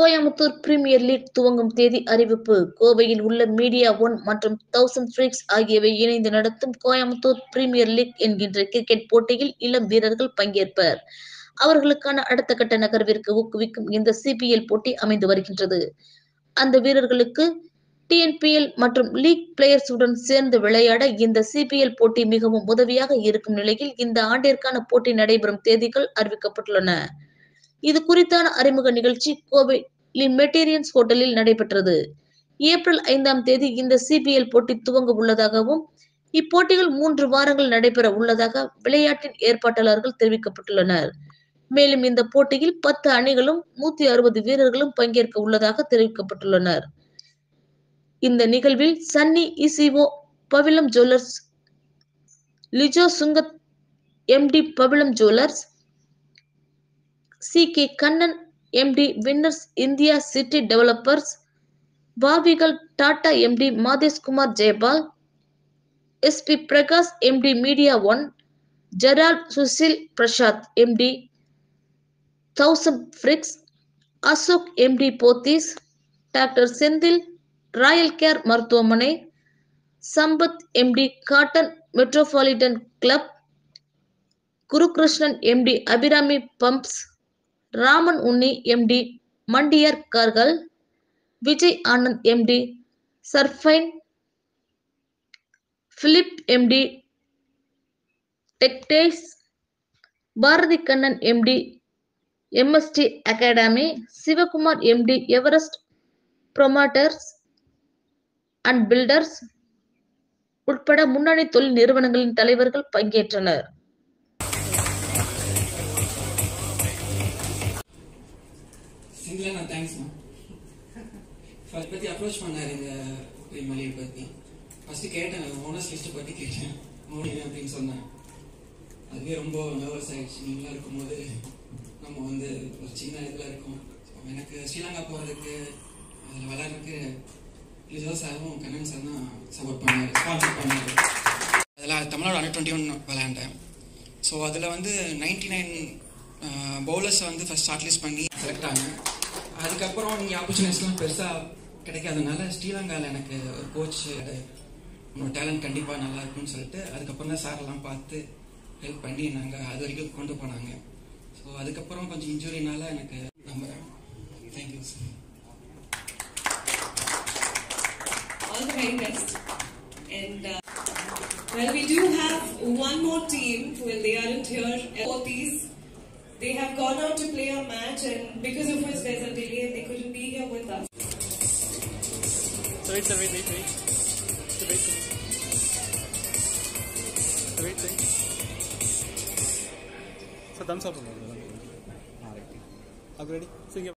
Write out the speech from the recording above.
Coimbatore premier league துவங்கும் தேதி அறிவிப்பு. கோவையில் உள்ள மீடியா ஒன் மற்றும் 1000 ஃப்ரீக்ஸ் ஆகியவை இணைந்து நடத்தும் கோயம்புத்தூர் பிரீமியர் லீக் என்கின்ற கிரிக்கெட் போட்டியில் இளம் வீரர்கள் பங்கேற்பர். அவர்களுக்கான அடுத்த கட்ட நகர்விற்கு ஊக்குவிக்கும் இந்த சிபிஎல் போட்டி அமைந்து வருகின்றது. அந்த வீரர்களுக்கு டிஎன்பிஎல் மற்றும் லீக் பிளேயர்ஸுடன் சேர்ந்து விளையாட இந்த சிபிஎல் போட்டி மிகவும் உதவியாக இருக்கும் நிலையில் இந்த ஆண்டிற்கான போட்டி நடைபெறும் தேதிகள் அறிவிக்கப்பட்டுள்ளன. இது குறித்தான அறிமுக நிகழ்ச்சி கோவை மெட்டீரியன்ஸ் ஹோட்டலில் நடைபெற்றது. ஏப்ரல் 5ஆம் தேதி இந்த சிபிஎல் போட்டி துவங்க உள்ளதாகவும் இப்போட்டிகள் 3 வாரங்கள் நடைபெற உள்ளதாக விளையாட்டின் ஏற்பாட்டாளர்கள் தெரிவிக்கப்பட்டுள்ளனர். மேலும் இந்த போட்டியில் 10 அணிகளும் 160 வீரர்களும் பங்கேற்க உள்ளதாக தெரிவிக்கப்பட்டுள்ளனர். இந்த நிகழ்வில் சன்னி இசிஓ பவிலம் ஜுவல்லர்ஸ், லிஜோ சுங்கத் MD Pavilam jewellers, C K. Kannan MD winners India city developers, பாவிகள் Tata MD Madeshkumar Jayapal, S P. Prakash MD media one, Gerald Sushil Prasad MD 1000 freaks, Ashok MD Pothys, doctor Senthil royal care மருத்துவமனை, Sampath MD cotton metropolitan club, Gurukrishnan MD Abirami pumps, Raman Unni MD Mandiyar கார்கள், விஜய் ஆனந்த் எம்டி சர்ஃபைன், Philip MD textiles, Bharathi Kannan MD MST academy, Sivakumar MD Everest promoters and builders உட்பட முன்னணி தொழில் நிறுவனங்களின் தலைவர்கள் பங்கேற்றனர். பத்தி அப்ரோச் பண்ணாரு இந்த மலையை பத்தி. ஃபர்ஸ்ட் கேட்டேன், ஓனர்ஸ் லிஸ்ட் பத்தி கேட்டேன், மோடிங்க அப்படின்னு சொன்னேன். அதுவே ரொம்ப நர்வஸ் ஆயிடுச்சு. நீங்களா இருக்கும்போது நம்ம வந்து ஒரு சின்ன இதுல இருக்கோம். எனக்கு ஸ்ரீலங்கா போறதுக்கு அதில் விளையாடுறதுக்கு லிஜோ சாரும் கண்ணன் சார் தான் சப்போர்ட் பண்ணாரு, ஸ்பான்சர் பண்ணாரு. அதில் தமிழ்நாடு under-21 விளையாண்டேன். ஸோ அதில் வந்து 99 பவுலர்ஸை வந்து ஃபர்ஸ்ட் ஷார்ட் லிஸ்ட் பண்ணி செலக்ட் ஆனேன். அதுக்கப்புறம் நீங்கள் ஆப்பர்ச்சுனிட்டிஸ்லாம் பெருசாக கிடைக்காதனால ஸ்ரீலங்காவில் எனக்கு ஒரு கோச் உன்னோட டேலண்ட் கண்டிப்பாக நல்லா இருக்குன்னு சொல்லிட்டு அதுக்கப்புறம் தான் சாரெல்லாம் பார்த்து ஹெல்ப் பண்ணி நாங்கள் அது வரைக்கும் கொண்டு போனாங்க. ஸோ அதுக்கப்புறம் கொஞ்சம் இன்ஜுரினால எனக்கு நம்புகிறேன். Thank you sir. All the very best. And well, we do have one more team. Well, they aren't here. Both these, they have gone out to play a match, and because of which there's a delay, they couldn't be here with us. So wait. So thumbs up. Alright. Are you ready? Sing it.